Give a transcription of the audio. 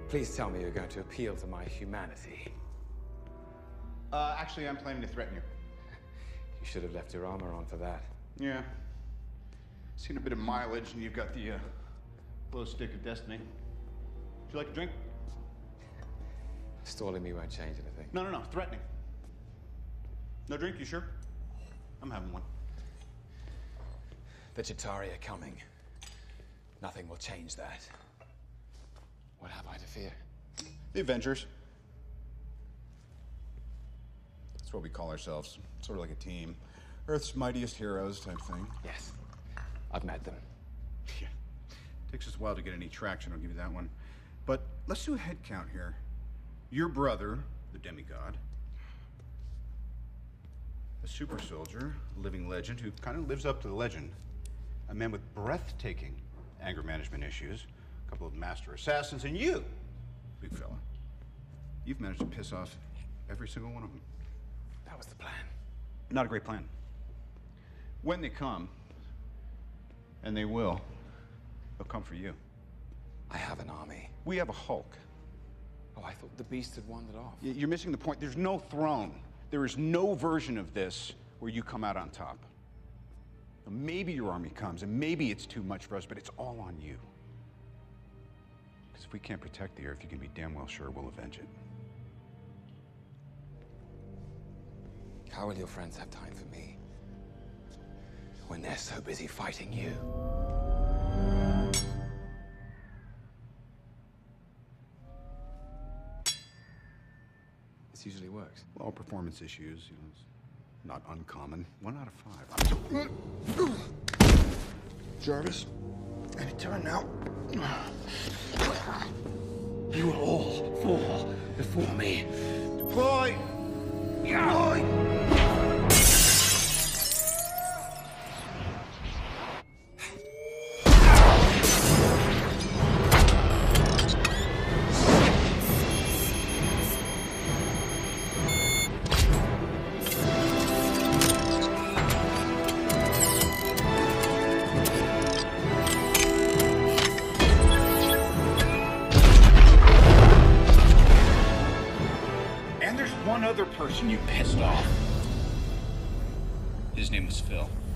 Please tell me you're going to appeal to my humanity. Actually, I'm planning to threaten you. You should have left your armor on for that. Yeah. Seen a bit of mileage, and you've got the glow stick of destiny. Would you like a drink? Stalling me won't change anything. No. Threatening. No drink, you sure? I'm having one. The Chitauri are coming. Nothing will change that. What have I to fear? The Avengers. That's what we call ourselves. Sort of like a team. Earth's mightiest heroes type thing. Yes. I've met them. Yeah. Takes us a while to get any traction, I'll give you that one. But let's do a head count here. Your brother, the demigod. A super soldier, a living legend who kind of lives up to the legend. A man with breathtaking anger management issues. A couple of master assassins, and you, big fella. You've managed to piss off every single one of them. That was the plan. Not a great plan. When they come, and they will, they'll come for you. I have an army. We have a Hulk. Oh, I thought the beast had wandered off. You're missing the point. There's no throne. There is no version of this where you come out on top. Maybe your army comes, and maybe it's too much for us, but it's all on you. Because if we can't protect the Earth, you can be damn well sure we'll avenge it. How will your friends have time for me when they're so busy fighting you? This usually works. Well, performance issues, it's not uncommon. 1 out of 5. Jarvis, any turn now. You will all fall before me. Boy! Boy! And there's one other person you pissed off. His name was Phil.